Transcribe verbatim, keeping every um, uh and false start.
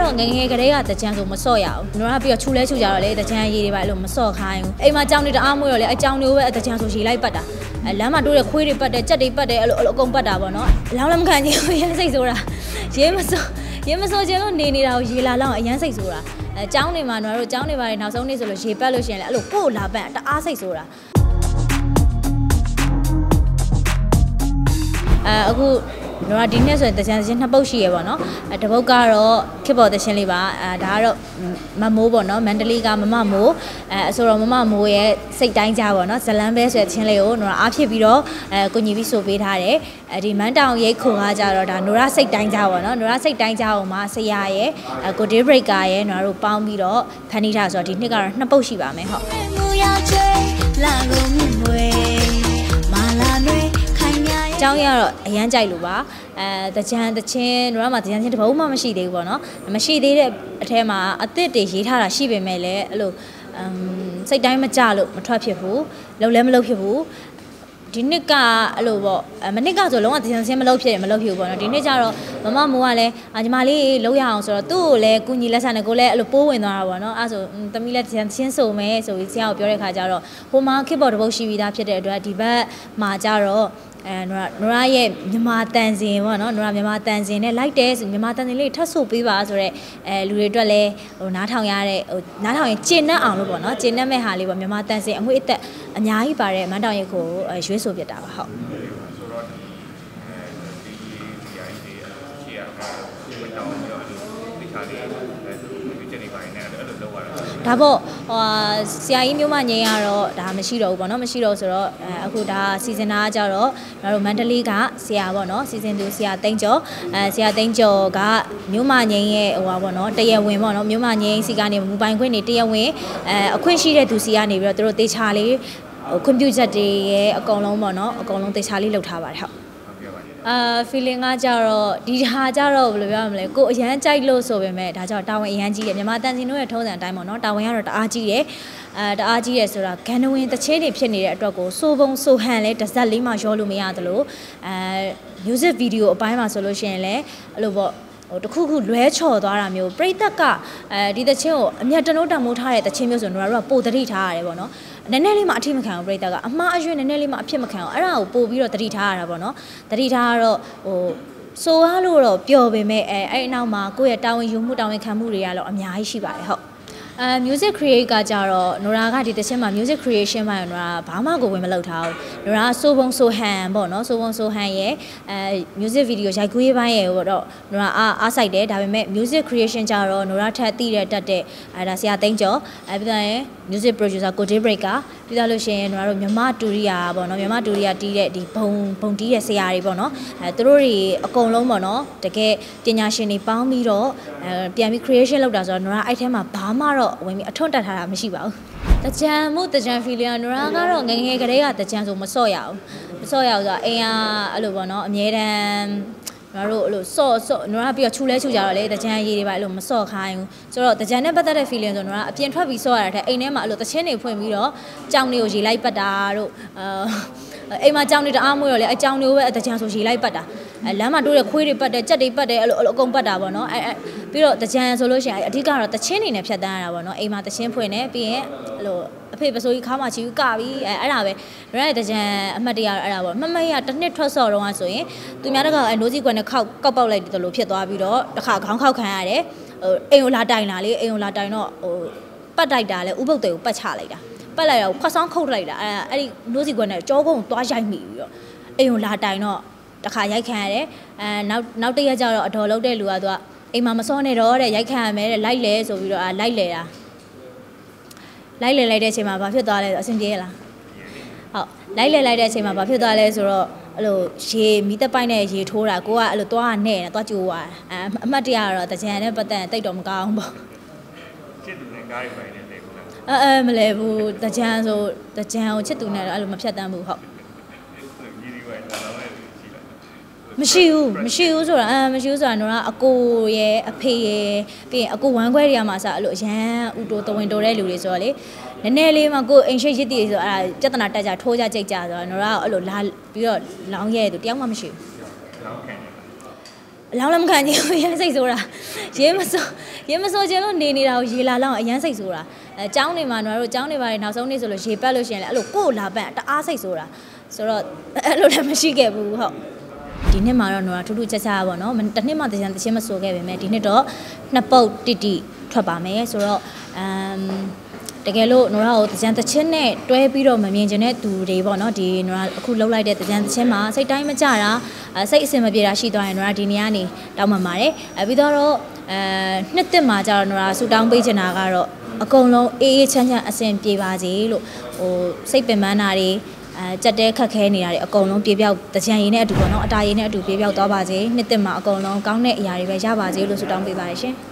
တော့ငငယ်ကလေးကတကြံဆိုမစော့ရအောင်။နော်ကပြီးတော့ချူလဲချူကြတော့လေတကြံရေးတွေပါလို့မစော့ခိုင်းဘူး။အိမ်မှာကြောင်နေတအားမွေးတော့လေအကြောင်တွေပဲတကြံဆိုရေလိုက်ပတ်တာ။အဲလမ်းမှာတိုးတဲ့ခွေးတွေပတ်တယ်ကြက်တွေပတ်တယ်အဲ့လိုအကုန်ပတ်တာပေါ့နော်။လောင်းလည်းမခံချင်ဘူးရဲစိတ်ဆိုတာရေမစော့ရေမစော့ချင်လို့နေနေတာကိုရေလာလောက်အရန်စိတ်ဆိုတာ။အဲကြောင်နေမှာနော်တို့ကြောင်နေပါရင်နောက်ဆုံးနေ့ဆိုလို့ရေပတ်လို့ရှိရင်လေအဲ့လိုကို့လာပတ်တအားစိတ်ဆိုတာ။အဲအခုနော်ဒီနေ့ဆိုရင်တချင်ချင်းနှစ်ပုတ်ရှိရပေါ့နော်အဲတစ်ပုတ်ကတော့ခစ်ပေါ်တချင်လေးပါအဲဒါကတော့မမိုးပေါ့နော်မန္တလေးကမမမိုးအဲဆိုတော့မမမိုးရဲ့စိတ်တိုင်းကြပေါ့နော်ဇလန်းပဲဆိုတဲ့ချင်းလေးကိုနော်အားဖြစ်ပြီးတော့အဲကိုညီပြီးဆိုပေးထားတယ်အဲဒီမန်းတောင်ရိတ်ခုံကကြတော့ဒါနိုရာစိတ်တိုင်းကြပေါ့နော်နိုရာစိတ်တိုင်းကြအောင်မှာဆရာရဲ့အဲကိုဒေးဘရိတ်ကာရဲ့နော်တို့ပေါင်းပြီးတော့ဖန်တီးထားဆိုတော့ဒီနှစ်ကတော့နှစ်ပုတ်ရှိပါမယ်ဟုတ်ကျောင်းရတော့အရန်ကြိုက်လို့ပါအဲတကြံတချင်းတို့ကမှတကြံချင်းတဘုံမှမရှိသေးဘူးပေါ့နော်မရှိသေးတဲ့အထဲမှာအစ်စ်တွေရေးထားတာရှိပေမဲ့လည်းအဲ့လိုအမ်စိတ်တိုင်းမကြလို့မထွက်ဖြစ်ဘူးလုံလည်းမလုံဖြစ်ဘူးဒီနှစ်ကအဲ့လိုပေါ့မနှစ်ကဆိုလုံးဝတကြံချင်းမလုံဖြစ်တယ်မလုံဖြစ်ဘူးပေါ့နော်ဒီနှစ်ကျတော့မမမိုးကလည်းညီမလေးလုံရအောင်ဆိုတော့သူ့ကိုလည်းကုညီလက်ဆန်နဲ့ကိုလည်းအဲ့လိုပိုးဝင်သွားတာပေါ့နော်အဲ့ဆိုသမီးလည်းတကြံချင်းစုံမယ်ဆိုပြီးဆရာကိုပြောတဲ့ခါကျတော့ဟိုမှာခစ်ပေါ်တပုတ်ရှိပြီးသားဖြစ်တဲ့အတွက်ဒီဘက်မှာကျတော့အဲနော်နော်ရဲ့မြန်မာတန်စင်ပေါ့နော်နော်မြန်မာတန်စင်နဲ့လိုက်တယ်ဆိုမြန်မာတန်စင်လေးထပ်ဆိုပေးပါဆိုတော့အဲလူတွေအတွက်လည်းဟိုနားထောင်ရတဲ့ဟိုနားထောင်ရင်ကျင့်နှံ့အောင်လို့ပေါ့နော်ကျင့်နှံ့မဲ့ဟာလေးပေါ့မြန်မာတန်စင်အငွေ့အသက်အများကြီးပါတဲ့မန်းတောင်ရိပ်ကိုရွေးဆိုပြတာပါဟုတ်ဆိုတော့ဒီဒီရိုင်းလေးရှိရတာမန်းတောင်ရောဒီခါလေးဒီကျနေပိုင်းနဲ့အဲ့လိုလုပ်ရတာဒါပေါ့ဟိုဆရာကြီးမျိုးမငိမ့်ရတော့ဒါမရှိတော့ဘူးပေါ့နော်မရှိတော့ဆိုတော့အခုဒါစီဇန်နာကြတော့ကျွန်တော်တို့မန္တလေးကဆရာပေါ့နော်စီဇန်သူဆရာသိန်းကျော်အဲဆရာသိန်းကျော်ကမျိုးမငိမ့်ရဲ့ဟိုပါပေါ့နော်တရားဝင်ပေါ့နော်မျိုးမငိမ့်စီကနေမူပိုင်ခွင့်နေတရားဝင်အဲအခွင့်ရှိတဲ့သူစီကနေပြီးတော့တို့တေချာလေးဟိုကွန်ပျူတာတွေရဲ့အကုန်လုံးပေါ့နော်အကုန်လုံးတေချာလေးလုပ်ထားပါတယ်ဟုတ်အာ feeling ကကြတော့ဒီဟာကြတော့ဘယ်လိုပြောရမလဲကိုအရန်ကြိုက်လို့ဆိုပေမဲ့ဒါကြောင့်တာဝန်အရန်ကြီးတယ်မြန်မာတန်စင်တို့ရဲ့ထုံးစံအတိုင်းပေါ့နော်တာဝန်ကတော့တအားကြီးတယ်အဲတအားကြီးတယ်ဆိုတာဂန်နဝင်တချင်းတွေဖြစ်နေတဲ့အတွက်ကိုစိုးပုံစိုးဟန်လဲတစ်စက်လေးမှရောလို့မရသလိုအဲ music video အပိုင်းမှာဆိုလို့ရှိရင်လည်းအဲ့လိုပေါ့ဟိုတခုခုလွဲချော်သွားတာမျိုးပြိသက်ကအဲဒီတချင်းကိုအမြတ်တနိုးတမိုးထားတဲ့တချင်းမျိုးဆိုတော့တို့ကပိုတတိထားရတယ်ပေါ့နော်နည်းနည်းလေးမှအထိမခံအောင်ပြိသက်ကအမှားအယွင်းနည်းနည်းလေးမှအဖြစ်မခံအောင်အဲ့ဒါကိုပို့ပြီးတော့တတိထားရတာပေါ့နော်တတိထားကတော့ဟိုဆိုရလို့တော့ပျော်ပေမဲ့အဲအဲ့အနောက်မှာကိုယ့်ရဲ့တာဝန်ယူမှုတာဝန်ခံမှုတွေကတော့အများကြီးရှိပါတယ်ဟုတ်အဲ music create ကကြတော့နိုရာကဒီတချင်းမှာ music creation မှာနိုရာဘာမှကိုဝင်မလုပ်ထားဘူးနိုရာဆိုပုံဆိုဟန်ပေါ့နော်ဆိုပုံဆိုဟန်ရဲ့အဲ music video ရိုက်ကူးရေးပိုင်းရဲ့ပေါ့တော့နိုရာအားအားဆိုင်တယ်ဒါပေမဲ့ music creation ကြတော့နိုရာထက်တည်တဲ့တက်တဲ့အဲဒါဆရာသိန်းကျော်အဲပြီးတော့ရင် music producer ကိုဒေးဘရိတ်ကပြီးတော့လို့ရှိရင်နိုရာတို့မြမတူရီယာပေါ့နော်မြမတူရီယာတီးတဲ့ဒီဘုံဘုံတီးတဲ့ဆရာတွေပေါ့နော်အဲသူတို့တွေအကုန်လုံးပေါ့နော်တကယ်ပညာရှင်တွေပေါင်းပြီးတော့အဲပြန်ပြီး creation လုပ်တာဆိုတော့နိုရာအဲ့ထဲမှာဘာမှတော့ဝင်ပြီးအထွတ်တက်ထားတာမရှိပါဘူးတကြံမှုတကြံ feeling နိုရာကတော့ငငယ်ကလေးကတကြံဆိုမစော့ရအောင်မစော့ရအောင်ဆိုတော့အိမ်ကအဲ့လိုပေါ့နော်အမြဲတမ်းနော်တို့အဲ့လိုစော့စော့နော်ပြီးတော့ချူလဲချူကြတော့လေတကြံရေးတွေပါအဲ့လိုမစော့ခိုင်းဘူးဆိုတော့တကြံနဲ့ပတ်သက်တဲ့ feeling ဆိုတော့အပြင်ထွက်ပြီးစော့ရတဲ့အိမ်ထဲမှာအဲ့လိုတချင်းတွေဖွင့်ပြီးတော့ကြောင်တွေကိုရေလိုက်ပတ်တာတို့အာအိမ်မှာကြောင်တွေတအားမွေးတော့လေအကြောင်တွေပဲတကြံဆိုရေလိုက်ပတ်တာအဲလမ်းမှာတိုးတဲ့ခွေးတွေပတ်တယ်ကြက်တွေပတ်တယ်အဲ့လိုအကုန်ပတ်တာပေါ့နော်အဲပြီးတော့တကြံဆိုလို့ရှိရင်အဓိကတော့တချင်းတွေနဲ့ဖြတ်တန်းရတာပေါ့နော်အိမ်မှာတချင်းဖွင့်နေပြီးရင်အဲ့လိုအဖေပစိုးကြီးခါမှချီကပြီးအဲအဲ့ဒါပဲရတဲ့တကြံအမှတ်တရအဲ့ဒါပေါ့မမရတစ်နှစ်ထွက်စော့တော့ဆိုရင်သူများတကအနိုးစီကွက်နဲ့ခောက်ကောက်ပေါက်လိုက်တယ်လို့ဖြစ်သွားပြီးတော့တစ်ခါခေါင်းခောက်ခံရတယ်ဟိုအိမ်ကိုလာတိုင်လာလေအိမ်ကိုလာတိုင်တော့ဟိုပတ်တိုက်တာလေဥပုပ်တွေကိုပတ်ချလိုက်တာပတ်လိုက်တော့ခွက်ဆောင်ခုတ်လိုက်တာအဲအဲ့ဒီနိုးစီကွက်နဲ့ကြောကုန်းသွားရိုက်မိပြီးတော့အိမ်ကိုလာတိုင်တော့တခါရိုက်ခံရတယ်အဲနောက်နောက်တစ်ရက်ကျတော့အတော်လုံးတဲ့လူကသူကအိမ်မှာမစောနေတော့တဲ့ရိုက်ခံရမယ်တဲ့လိုက်လေဆိုပြီးတော့အဲလိုက်လေတာလိုက်လေလိုက်တဲ့အချိန်မှာဘာဖြစ်သွားလဲဆိုအဆင်ပြေလားဟုတ်လိုက်လေလိုက်တဲ့အချိန်မှာဘာဖြစ်သွားလဲဆိုတော့အဲ့လိုရေမီးတက်ပိုက်နဲ့ရေထိုးတာကိုကအဲ့လိုသွားနဲ့နဲ့သွားကြိုးသွားအဲအမှတ်တရကတော့တကြံနဲ့ပတ်သက်တိတ်တော့မကောင်းဘူးပေါ့ချစ်သူနဲ့ကားရိုက်ပိုင်းနဲ့လေအဲအဲမလဲဘူးတကြံဆိုတကြံကိုချစ်သူနဲ့တော့အဲ့လိုမဖြတ်တမ်းဘူးဟုတ်မရှိဘူးမရှိဘူးဆိုတာအဲမရှိဘူးဆိုတာတော့အကိုရဲ့အဖေရဲ့ပြီးရင်အကိုဝမ်းခွဲတွေကမှအစားအဲ့လိုအရန်ဥတိုတဝင်တိုတဲ့လူတွေဆိုတော့လေနည်းနည်းလေးမှကိုအိမ်ရှိရစ်တည်ဆိုအဲ့ဒါပြဿနာတက်ကြထိုးကြကြိတ်ကြဆိုတော့တော့အဲ့လိုလာပြီးတော့လောင်းရဲသူတယောက်မှမရှိဘူးလောင်းခံအလောင်းလည်းမခံချင်ဘူးရမ်းစိတ်ဆိုးတာရေးမစိုးရေးမစိုးချင်လို့နေနေတာကိုရေလာလောင်းအရမ်းစိတ်ဆိုးတာအဲကျောင်းနေမှာတို့ကျောင်းနေပါတယ်နောက်ဆုံးနေ့ဆိုလို့ရေပတ်လို့ရှိရင်လည်းအဲ့လိုကိုယ်လာပတ်တအားစိတ်ဆိုးတာဆိုတော့အဲ့လိုလည်းမရှိခဲ့ဘူးဟုတ်ဒီနှစ်မှာတော့နော်ထူးထူးခြားခြားပါတော့တစ်နှစ်မှတကြံတချင်းမဆိုခဲ့ပေမဲ့ဒီနှစ်တော့နှစ်ပုတ်တိတိထွက်ပါမယ်ဆိုတော့အမ်တကယ်လို့နော်ကိုတကြံတချင်းနဲ့တွဲပြီးတော့မမြင်ချင်တဲ့သူတွေပေါ့နော်ဒီနော်အခုလှုပ်လိုက်တဲ့တကြံတချင်းမှာစိတ်တိုင်းမကြတာစိတ်အစင်မပြေတာရှိသွားရင်နော်ဒီနေရာနေတောင်းပန်ပါတယ်အဲပြီးတော့အဲနှစ်သက်မှာကြတော့နော်ဆူတောင်းပေးချင်တာကတော့အကုန်လုံးအေးအေးချမ်းချမ်းအစင်ပြေပါစေလို့ဟိုစိတ်ပင်ပန်းတာတွေအဲကြက်တဲခက်ခဲနေတာတွေအကုန်လုံးပြေပြောက်တကြံရည်နဲ့အတူပေါ့နော်အတာရည်နဲ့အတူပြေပြောက်သွားပါစေနှစ်သက်မှာအကုန်လုံးကောင်းတဲ့အရာတွေပဲရပါစေလို့ဆုတောင်းပေးပါတယ်ရှင်